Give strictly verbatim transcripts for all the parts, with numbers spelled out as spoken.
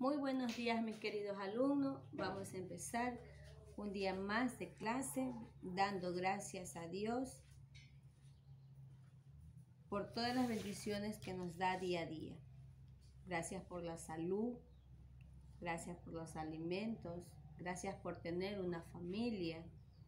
Muy buenos días, mis queridos alumnos. Vamos a empezar un día más de clase dando gracias a Dios por todas las bendiciones que nos da día a día. Gracias por la salud, gracias por los alimentos, gracias por tener una familia.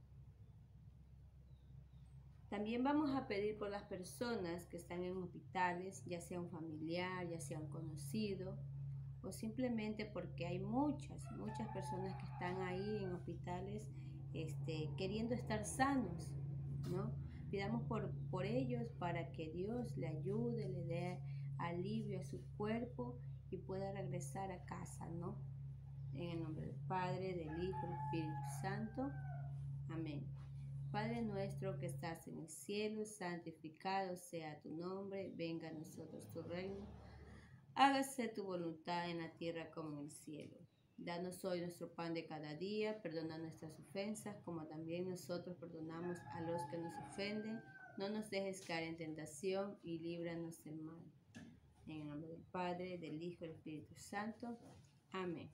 También vamos a pedir por las personas que están en hospitales, ya sea un familiar, ya sea un conocido, o simplemente porque hay muchas, muchas personas que están ahí en hospitales este, queriendo estar sanos, ¿no? Pidamos por, por ellos para que Dios le ayude, le dé alivio a su cuerpo y pueda regresar a casa, ¿no? En el nombre del Padre, del Hijo, del Espíritu Santo. Amén. Padre nuestro que estás en el cielo, santificado sea tu nombre, venga a nosotros tu reino. Hágase tu voluntad en la tierra como en el cielo. Danos hoy nuestro pan de cada día, perdona nuestras ofensas, como también nosotros perdonamos a los que nos ofenden. No nos dejes caer en tentación y líbranos del mal. En el nombre del Padre, del Hijo y del Espíritu Santo. Amén.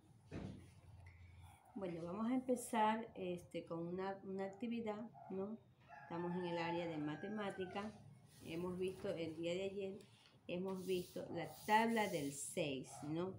Bueno, vamos a empezar este, con una, una actividad, ¿no? Estamos en el área de matemática. Hemos visto el día de ayer, hemos visto la tabla del seis, ¿no?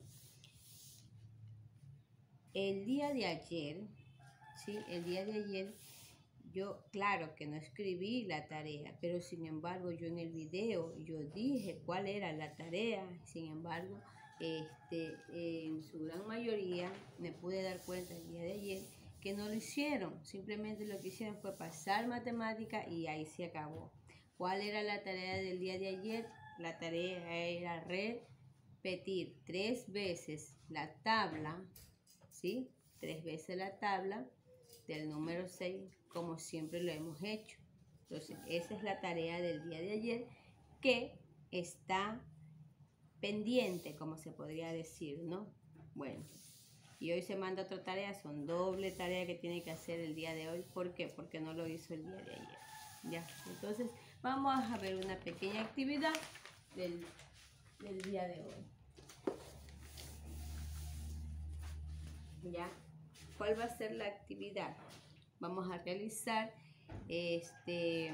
El día de ayer, ¿sí? El día de ayer, yo, claro que no escribí la tarea, pero sin embargo yo en el video, yo dije cuál era la tarea, sin embargo, este, en su gran mayoría me pude dar cuenta el día de ayer que no lo hicieron, simplemente lo que hicieron fue pasar matemática y ahí se acabó. ¿Cuál era la tarea del día de ayer? La tarea era repetir tres veces la tabla, ¿sí? Tres veces la tabla del número seis, como siempre lo hemos hecho. Entonces, esa es la tarea del día de ayer que está pendiente, como se podría decir, ¿no? Bueno, y hoy se manda otra tarea, son doble tarea que tiene que hacer el día de hoy. ¿Por qué? Porque no lo hizo el día de ayer. Ya, entonces vamos a ver una pequeña actividad del, del día de hoy. Ya, ¿cuál va a ser la actividad? Vamos a realizar este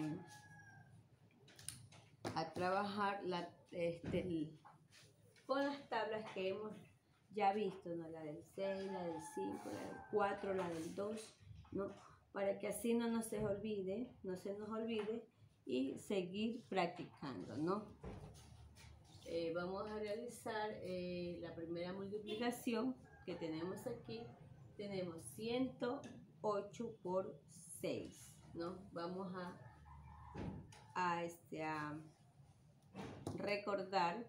a trabajar la, este, con las tablas que hemos ya visto, ¿no? La del seis, la del cinco, la del cuatro, la del dos, ¿no? Para que así no nos se olvide, no se nos olvide y seguir practicando, ¿no? Eh, vamos a realizar eh, la primera multiplicación que tenemos aquí. Tenemos ciento ocho por seis, ¿no? Vamos a, a, este, a recordar,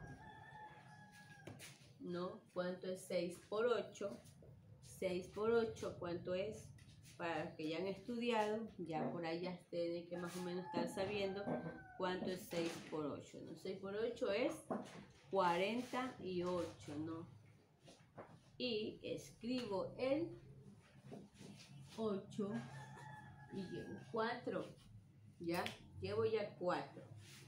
¿no? ¿Cuánto es seis por ocho? seis por ocho, ¿cuánto es? Para los que ya han estudiado, ya por ahí ya tienen que más o menos estar sabiendo cuánto es seis por ocho, ¿no? seis por ocho es cuarenta y ocho, ¿no? Y escribo el ocho y llevo cuatro, ¿ya? Llevo ya cuatro.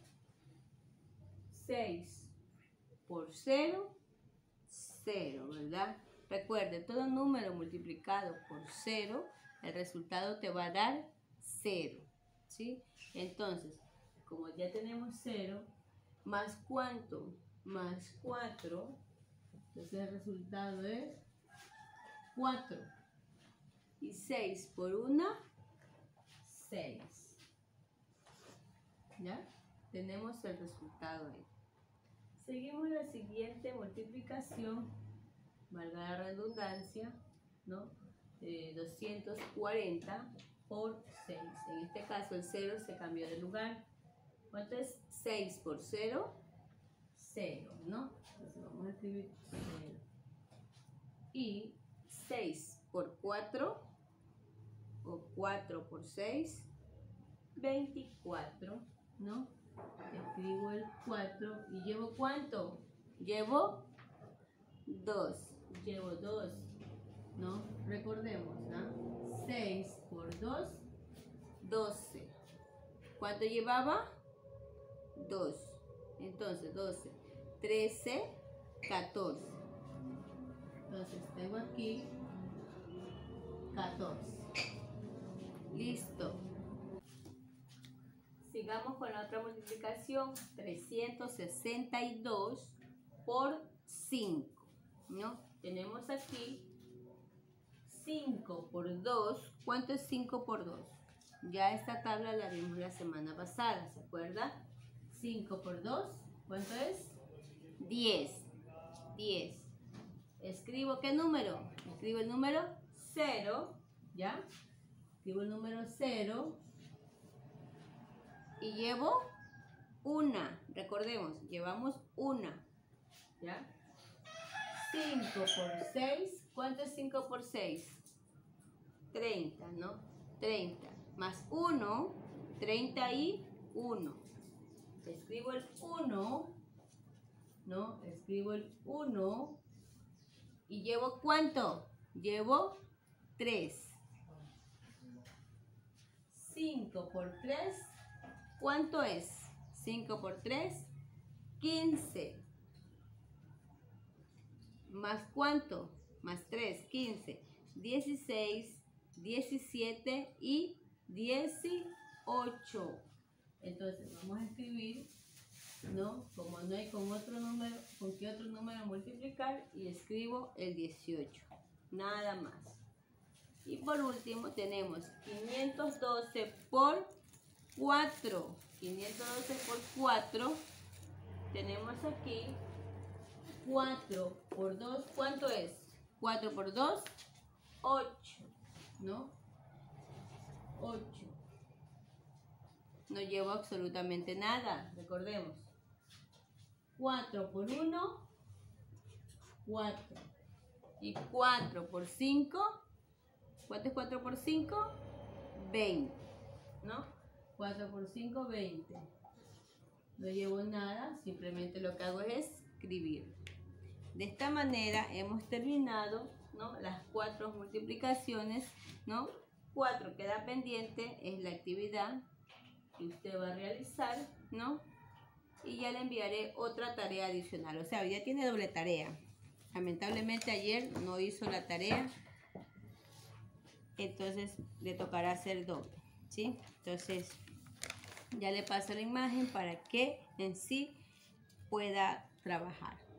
seis por cero, cero, ¿verdad? Recuerde, todo número multiplicado por cero, el resultado te va a dar cero, ¿sí? Entonces, como ya tenemos cero, más cuánto, más cuatro, entonces el resultado es cuatro. Y seis por uno, seis. ¿Ya? Tenemos el resultado ahí. Seguimos la siguiente multiplicación, valga la redundancia, ¿no? Eh, doscientos cuarenta por seis. En este caso el cero se cambió de lugar. ¿Cuánto es seis por cero? cero, ¿no? Entonces vamos a escribir cero. Y seis por cuatro, o cuatro por seis, veinticuatro, ¿no? Escribo el cuatro y llevo ¿cuánto? Llevo dos. Llevo dos, ¿no? Recordemos, ¿no? seis por dos, doce. ¿Cuánto llevaba? dos. Entonces, doce. trece, catorce. Entonces tengo aquí catorce. Listo. Sigamos con la otra multiplicación. trescientos sesenta y dos por cinco, ¿no? Tenemos aquí cinco por dos. ¿Cuánto es cinco por dos? Ya esta tabla la vimos la semana pasada, ¿se acuerda? cinco por dos, ¿cuánto es? diez. diez. Escribo ¿qué número? Escribo el número cero, ¿ya? Escribo el número cero y llevo una. Recordemos, llevamos una, ¿ya? cinco por seis, ¿cuánto es cinco por seis? treinta, ¿no? treinta. Más uno, treinta y uno. Escribo el uno, ¿no? Escribo el uno y llevo ¿cuánto? Llevo tres. cinco por tres, ¿cuánto es? cinco por tres, quince. ¿Más cuánto? Más tres, quince. dieciséis, diecisiete y dieciocho. Entonces vamos a escribir, ¿no? Como no hay con otro número, ¿con qué otro número multiplicar? Y escribo el dieciocho. Nada más. Y por último tenemos quinientos doce por cuatro. quinientos doce por cuatro. Tenemos aquí cuatro por dos. ¿Cuánto es? cuatro por dos, ocho. ¿No? ocho. No llevo absolutamente nada. Recordemos. cuatro por uno, cuatro. Y cuatro por cinco. ¿Cuánto es cuatro por cinco? veinte. ¿No? cuatro por cinco, veinte. No llevo nada. Simplemente lo que hago es escribir. De esta manera hemos terminado, ¿no? Las cuatro multiplicaciones, ¿no? cuatro queda pendiente, es la actividad que usted va a realizar, ¿no? Y ya le enviaré otra tarea adicional. O sea, hoy ya tiene doble tarea. Lamentablemente ayer no hizo la tarea, entonces le tocará hacer doble, ¿sí? Entonces ya le paso la imagen para que en sí pueda trabajar.